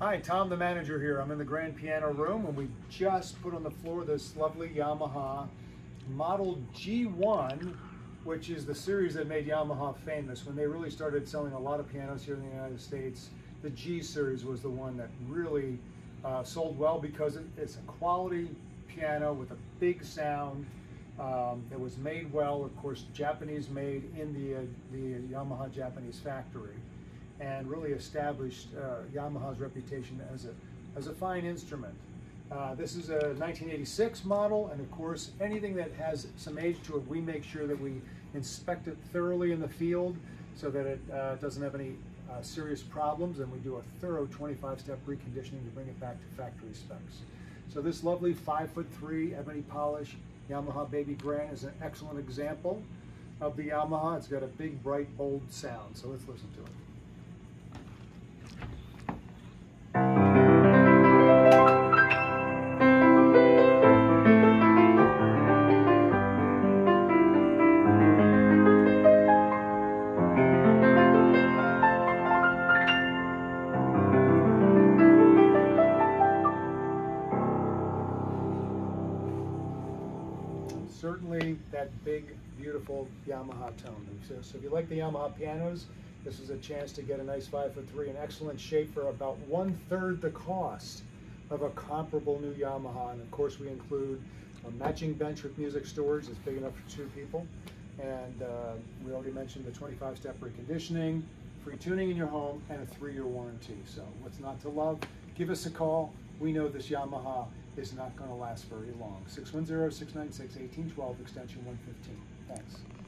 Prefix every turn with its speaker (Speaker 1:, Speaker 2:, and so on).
Speaker 1: Hi, Tom the manager here. I'm in the grand piano room and we just put on the floor this lovely Yamaha model G-1, which is the series that made Yamaha famous. When they really started selling a lot of pianos here in the United States, the G series was the one that really sold well because it's a quality piano with a big sound. It was made well, of course, Japanese made in the Yamaha Japanese factory, and really established Yamaha's reputation as a fine instrument. This is a 1986 model, and of course, anything that has some age to it, we make sure that we inspect it thoroughly in the field so that it doesn't have any serious problems, and we do a thorough 25-step reconditioning to bring it back to factory specs. So this lovely 5'3" ebony polish Yamaha Baby Grand is an excellent example of the Yamaha. It's got a big, bright, bold sound, so let's listen to it. Certainly that big, beautiful Yamaha tone. So if you like the Yamaha pianos, this is a chance to get a nice 5'3", in excellent shape for about 1/3 the cost of a comparable new Yamaha. And of course, we include a matching bench with music storage that's big enough for 2 people. And we already mentioned the 25-step reconditioning, free tuning in your home, and a 3-year warranty. So what's not to love? Give us a call. We know this Yamaha is not going to last very long. 610-696-1812, extension 115. Thanks.